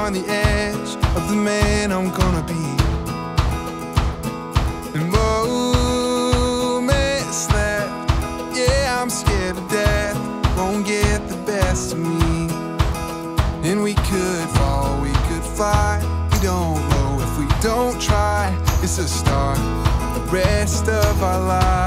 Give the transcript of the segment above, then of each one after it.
on the edge of the man I'm gonna be. And moments left, yeah, I'm scared to death won't get the best of me. And we could fall, we could fly, we don't know if we don't try. It's the start, the rest of our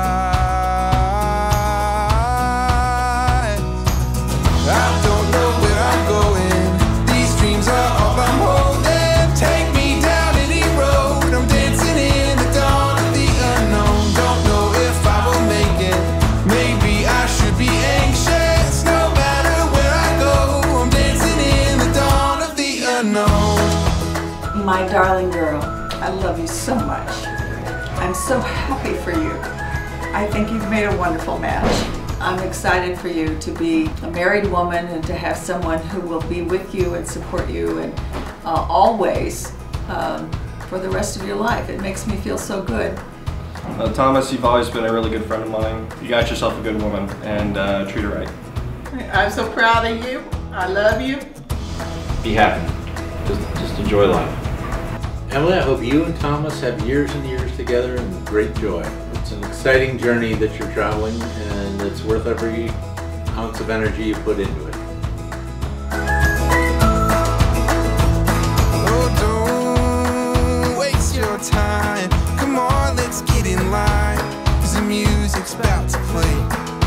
lives. I don't know where I'm going, these dreams are all I'm holding. Take me down any road, I'm dancing in the dawn of the unknown. Don't know if I will make it, maybe I should be anxious. No matter where I go, I'm dancing in the dawn of the unknown. My darling girl, I love you so much. I'm so happy for you. I think you've made a wonderful match. I'm excited for you to be a married woman and to have someone who will be with you and support you and always for the rest of your life. It makes me feel so good. Thomas, you've always been a really good friend of mine. You got yourself a good woman and treat her right. I'm so proud of you. I love you. Be happy. Just enjoy life. Emily, I hope you and Thomas have years and years together and great joy. It's an exciting journey that you're traveling, and it's worth every ounce of energy you put into it. Oh, don't waste your time. Come on, let's get in line, 'cause the music's about to play.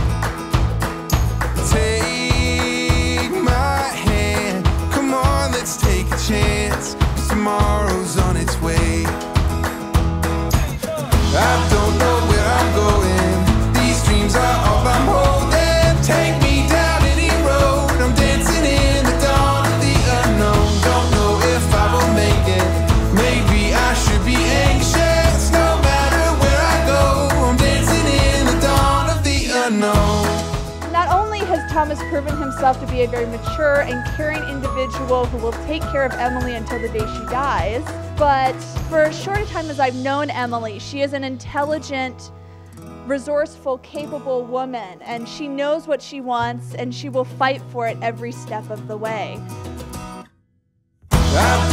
Take my hand, come on, let's take a chance, 'cause tomorrow's on its way. I don't know where I'm going, these dreams are all I'm holding. Take me down any road, I'm dancing in the dawn of the unknown. Don't know if I will make it, maybe I should be anxious. No matter where I go, I'm dancing in the dawn of the unknown. Not only has Thomas proven himself to be a very mature and caring individual who will take care of Emily until the day she dies, but for as short a time as I've known Emily, she is an intelligent, resourceful, capable woman, and she knows what she wants and she will fight for it every step of the way. I